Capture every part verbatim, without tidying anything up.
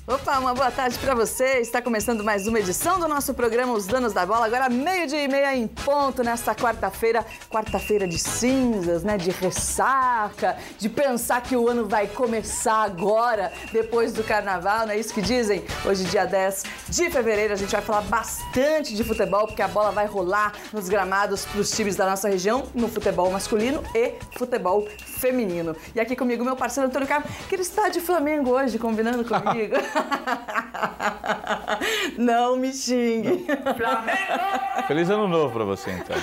Opa, uma boa tarde para você. Está começando mais uma edição do nosso programa Os Donos da Bola. Agora meio-dia e meia em ponto nesta quarta-feira. Quarta-feira de cinzas, né? De ressaca, de pensar que o ano vai começar agora, depois do carnaval, não é isso que dizem? Hoje, dia dez de fevereiro, a gente vai falar bastante de futebol, porque a bola vai rolar nos gramados para os times da nossa região, no futebol masculino e futebol feminino. E aqui comigo, meu parceiro Antônio Carmo, que ele está de Flamengo hoje, combinando comigo. Não me xingue. Flamengo! Feliz ano novo pra você, então,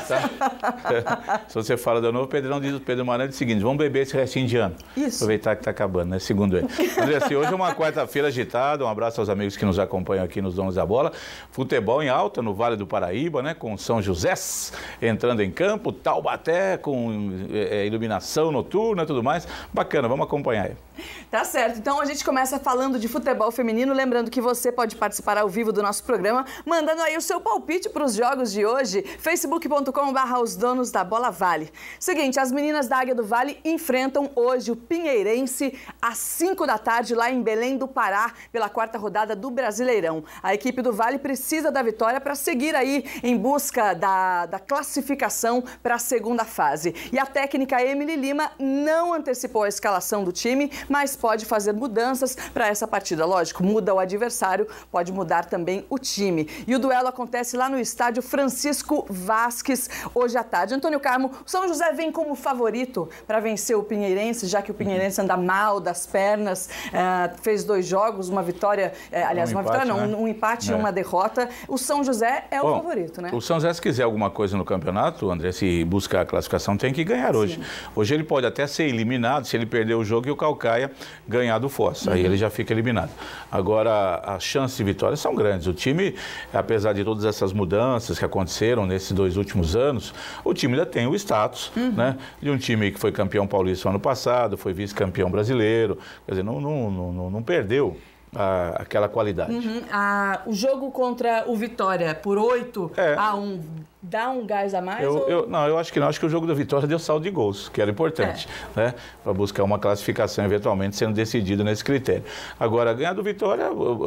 tá? Se você fala de ano novo, o Pedrão diz o Pedro Maranhão o seguinte: vamos beber esse restinho de ano. Isso. Aproveitar que tá acabando, né? Segundo ele. André, assim, hoje é uma quarta-feira agitada. Um abraço aos amigos que nos acompanham aqui nos Donos da Bola. Futebol em alta no Vale do Paraíba, né? Com São José entrando em campo, Taubaté com é, iluminação noturna e tudo mais. Bacana, vamos acompanhar aí. Tá certo, então a gente começa falando de futebol feminino, lembrando que você pode participar ao vivo do nosso programa, mandando aí o seu palpite para os jogos de hoje, facebook ponto com barra os donos da bola vale. Seguinte, as meninas da Águia do Vale enfrentam hoje o Pinheirense às cinco da tarde lá em Belém do Pará, pela quarta rodada do Brasileirão. A equipe do Vale precisa da vitória para seguir aí em busca da, da classificação para a segunda fase. E a técnica Emily Lima não antecipou a escalação do time, mas pode fazer mudanças para essa partida. Lógico, muda o adversário, pode mudar também o time. E o duelo acontece lá no estádio Francisco Vasques, hoje à tarde. Antônio Carmo, o São José vem como favorito para vencer o Pinheirense, já que o Pinheirense anda mal das pernas, é, fez dois jogos, uma vitória, é, aliás, um uma empate, vitória não, né? um empate e é. uma derrota. O São José é Bom, o favorito, né? O São José, se quiser alguma coisa no campeonato, André, se buscar a classificação, tem que ganhar hoje. Sim. Hoje ele pode até ser eliminado se ele perder o jogo e o Calcaia ganhar do Foz. Uhum. Aí ele já fica eliminado. Agora, as chances de vitória são grandes. O time, apesar de todas essas mudanças que aconteceram nesses dois últimos anos, o time ainda tem o status, uhum. né, de um time que foi campeão paulista no ano passado, foi vice-campeão brasileiro, quer dizer, não, não, não, não perdeu a, aquela qualidade. Uhum. Ah, o jogo contra o Vitória por oito é. a um dá um gás a mais? Eu, ou... eu, não, eu acho que não. Acho que o jogo da Vitória deu saldo de gols, que era importante, é. né? Para buscar uma classificação eventualmente sendo decidido nesse critério. Agora, ganhar do Vitória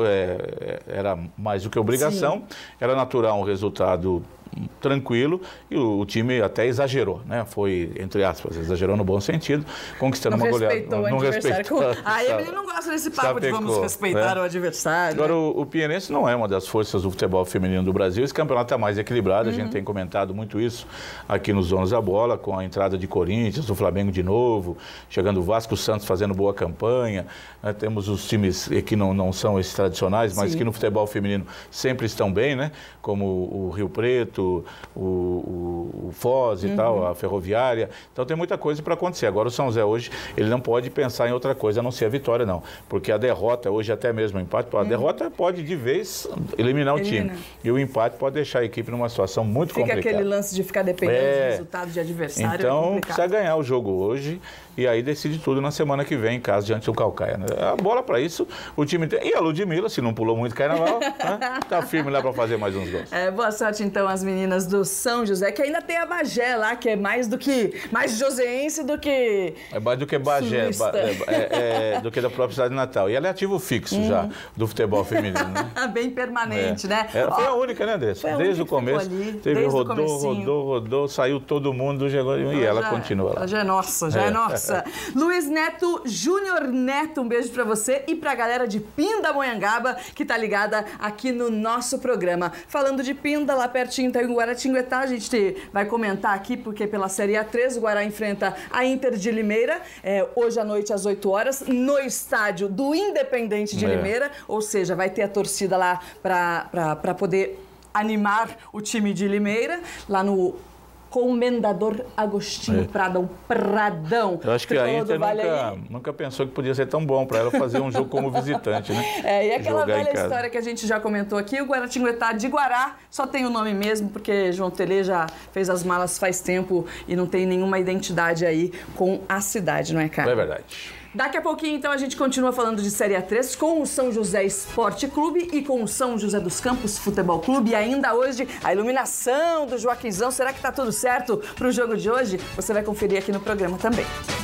é, era mais do que obrigação, Sim. era natural um resultado tranquilo e o, o time até exagerou, né? Foi, entre aspas, exagerou no bom sentido, conquistando não uma goleada. Não, não respeitou. A Emily não gosta desse papo Sapecou, de vamos respeitar né? o adversário. Agora, o, o Pinheirense não é uma das forças do futebol feminino do Brasil. Esse campeonato está mais equilibrado, uhum. a gente tem comentado muito isso aqui nos Donos da Bola, com a entrada de Corinthians, do Flamengo de novo, chegando o Vasco, o Santos fazendo boa campanha, né? Temos os times que não, não são esses tradicionais, mas Sim. que no futebol feminino sempre estão bem, né? Como o Rio Preto, o, o, o Foz e uhum. tal, a Ferroviária. Então tem muita coisa para acontecer. Agora o São José hoje, ele não pode pensar em outra coisa a não ser a vitória, não. Porque a derrota, hoje até mesmo o empate, a uhum. derrota pode de vez eliminar Elimina. o time. E o empate pode deixar a equipe numa situação muito Fica complicada. Fica aquele lance de ficar dependendo é. dos resultados de adversário. Então é precisa ganhar o jogo hoje e aí decide tudo na semana que vem, em casa, diante do Calcaia. Né? A bola para isso, o time tem. E a Ludmilla, se não pulou muito carnaval, né? Tá firme lá para fazer mais uns gols. É, boa sorte então às meninas do São José, que ainda tem a Bagé lá, que é mais do que mais joseense do que é mais do que Bagé, é, é, é, do que da própria cidade de Natal. E ela é ativo fixo hum. já do futebol feminino, né? Bem permanente, é. né? É, foi a única, né, Andressa? Desde o começo. Ali, teve desde rodou, rodou, rodou, saiu todo mundo, chegou, e ela já, continua lá. Ela já é nossa, já é, é nossa. Luiz Neto, Júnior Neto, um beijo pra você e pra galera de Pindamonhangaba, que tá ligada aqui no nosso programa. Falando de Pinda, lá pertinho tá em Guaratinguetá, a gente vai comentar aqui, porque pela Série A três, o Guará enfrenta a Inter de Limeira, é, hoje à noite às oito horas, no estádio do Independente de é. Limeira, ou seja, vai ter a torcida lá pra, pra, pra poder animar o time de Limeira, lá no Comendador Agostinho é. Prada, o Pradão. Eu acho que a Inter nunca, nunca pensou que podia ser tão bom para ela fazer um jogo como visitante, né? É, e aquela velha história que a gente já comentou aqui, o Guaratinguetá de Guará, só tem o nome mesmo, porque João Telê já fez as malas faz tempo e não tem nenhuma identidade aí com a cidade, não é, cara? É verdade. Daqui a pouquinho, então, a gente continua falando de Série A três com o São José Esporte Clube e com o São José dos Campos Futebol Clube. E ainda hoje, a iluminação do Joaquinzão. Será que tá tudo certo pro jogo de hoje? Você vai conferir aqui no programa também.